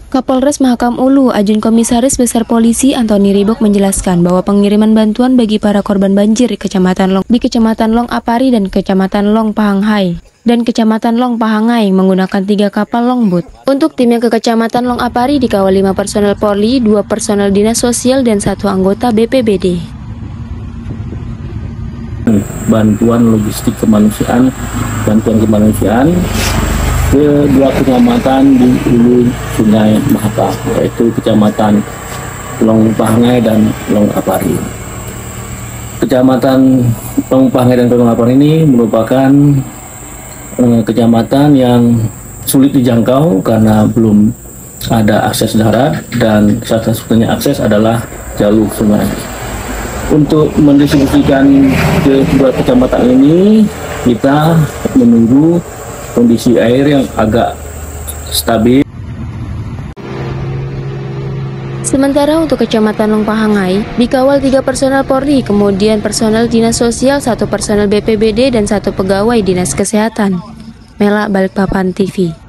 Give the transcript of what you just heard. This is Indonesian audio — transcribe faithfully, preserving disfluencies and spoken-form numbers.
Kapolres Mahakam Ulu, Ajun Komisaris Besar Polisi Antoni Ribok menjelaskan bahwa pengiriman bantuan bagi para korban banjir di Kecamatan Long, di Kecamatan Long Apari dan Kecamatan Long Pahanghai dan Kecamatan Long Pahangai menggunakan tiga kapal longboat. Untuk tim yang ke Kecamatan Long Apari dikawal lima personel Polri, dua personel Dinas Sosial dan satu anggota B P B D. Bantuan logistik kemanusiaan, bantuan kemanusiaan ke dua kecamatan di hulu Sungai Mahakam, yaitu Kecamatan Long Pahangai dan Long Apari. Kecamatan Long Pahangai dan Long Apari ini merupakan eh, kecamatan yang sulit dijangkau karena belum ada akses darat dan satu-satunya akses adalah jalur sungai. Untuk mendistribusikan ke dua kecamatan ini, kita menunggu kondisi air yang agak stabil. Sementara untuk Kecamatan Long Pahangai dikawal tiga personel Polri, kemudian personel Dinas Sosial, satu personel B P B D dan satu pegawai Dinas Kesehatan. Mela, Balikpapan T V.